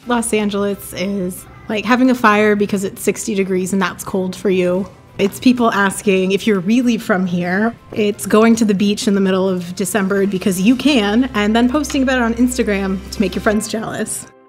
Los Angeles is like having a fire because it's 60 degrees and that's cold for you. It's people asking if you're really from here. It's going to the beach in the middle of December because you can, and then posting about it on Instagram to make your friends jealous.